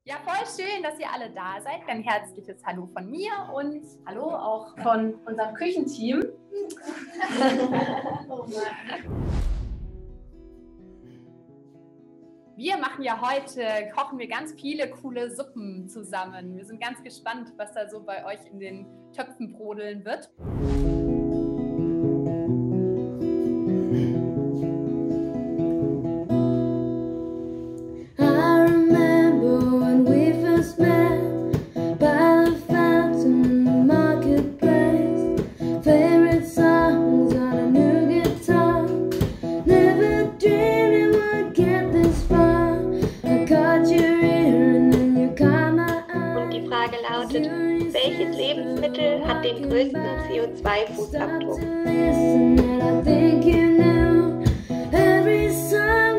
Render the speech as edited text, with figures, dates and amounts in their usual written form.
Ja, voll schön, dass ihr alle da seid. Ein herzliches Hallo von mir und hallo auch von unserem Küchenteam. Wir machen ja heute, kochen wir ganz viele coole Suppen zusammen. Wir sind ganz gespannt, was da so bei euch in den Töpfen brodeln wird. Lautet, welches Lebensmittel hat den größten CO2-Fußabdruck?